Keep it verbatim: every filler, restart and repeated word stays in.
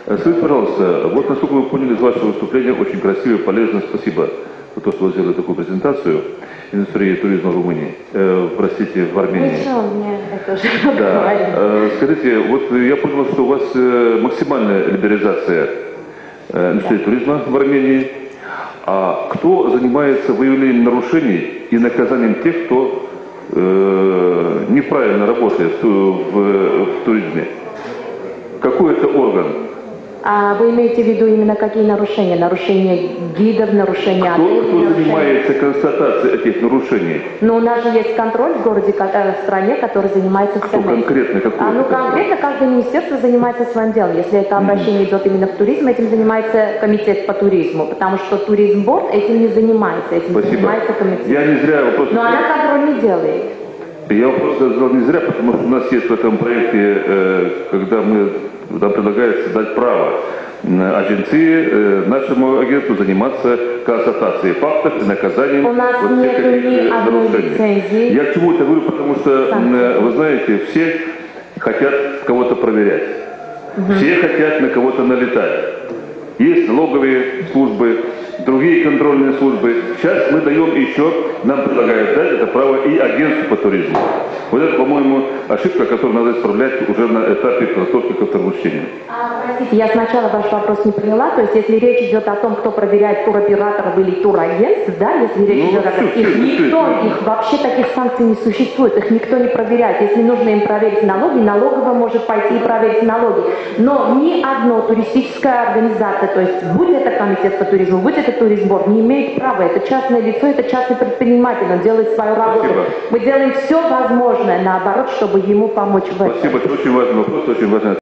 Скажите, пожалуйста, вот насколько вы поняли из вашего выступления, очень красиво, полезно, спасибо за то, что вы сделали такую презентацию индустрии туризма в Румынии, э, простите, в Армении. Ничего, мне это уже да. э, Скажите, вот я понял, что у вас э, максимальная либерализация э, индустрии да. туризма в Армении. А кто занимается выявлением нарушений и наказанием тех, кто э, неправильно работает в, в, в туризме? Какой это орган? А вы имеете в виду именно какие нарушения? Нарушения гидов, нарушения кто, отелей? Кто нарушения... занимается констатацией этих нарушений? Ну, у нас же есть контроль в городе, в стране, который занимается всем этим. конкретно? Какой а, ну, конкретно каждое министерство занимается своим делом. Если это обращение mm-hmm. идет именно в туризм, этим занимается комитет по туризму, потому что туризмборд этим не занимается, этим Спасибо. занимается комитет. Я не зря вопрос... Но она контроль не делает. Я вопрос задал не зря, потому что у нас есть в этом проекте, э, когда мы, нам предлагается дать право агенции, э, нашему агентству заниматься констатацией фактов и наказанием у нас вот нет всех этих ни одной лицензии. Я к чему это говорю, потому что, э, вы знаете, все хотят кого-то проверять, угу. все хотят на кого-то налетать. Есть налоговые службы, другие контрольные службы. Сейчас мы даем еще, нам предлагают дать это право и агентству по туризму. Вот это, по-моему, ошибка, которую надо исправлять уже на этапе подготовки к второму-чтению. А, простите, я сначала ваш вопрос не поняла. То есть, если речь идет о том, кто проверяет туроператоров или турагентств, да, если речь ну, идет о том, их все, никто, все. их вообще таких санкций не существует, их никто не проверяет. Если нужно им проверить налоги, налоговая может пойти и проверить налоги. Но ни одна туристическая организация, то есть будь это комитет по туризму, будь это туризмборд, не имеет права. Это частное лицо, это частный предприниматель, он делает свою работу. Спасибо. Мы делаем все возможное, наоборот, чтобы ему помочь в этом. Спасибо, это очень важный вопрос, очень важный